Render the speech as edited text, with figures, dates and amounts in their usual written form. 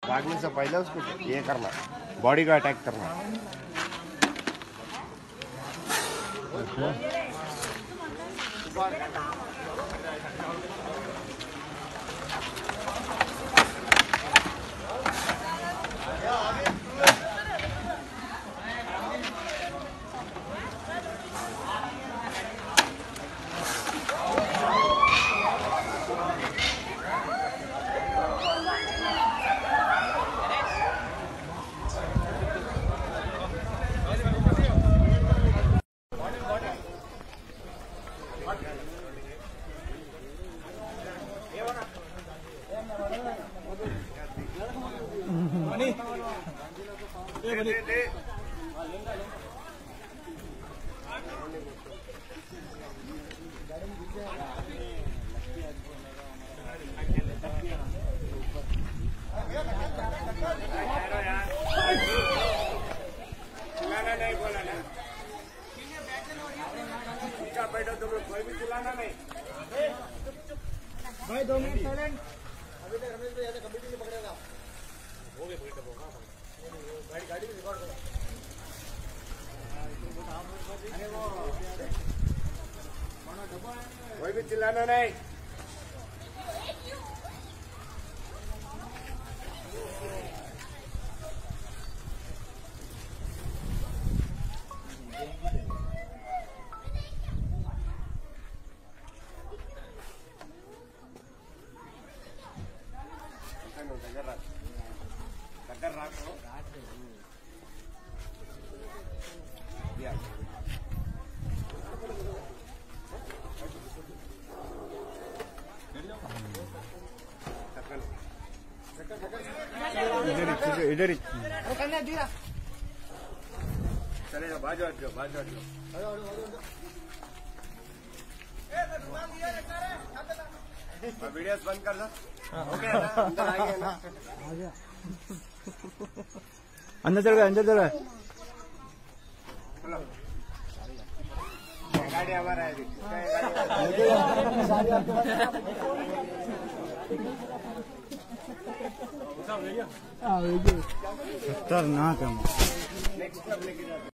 भागने से पहले उसको ये करना, बॉडी को अटैक करना। भाई 2 मिनट साइलेंट। अभी तक रमेश भाई ज्यादा कम्प्लीट नहीं पकड़ेगा। हो गए गाड़ी में रिकॉर्ड करो। अरे वो कोई भी चिल्लाना नहीं। దగ్గర రాకు इधर चलेगा। बाजू हट जाओ, बाजू हट जाओ। वीडियोस बंद कर दो। ओके ना, अंदर आ गया ना, आ गया। अंदर चल गए, अंदर चल गए। गाड़ी हमारा है। खतरनाक है।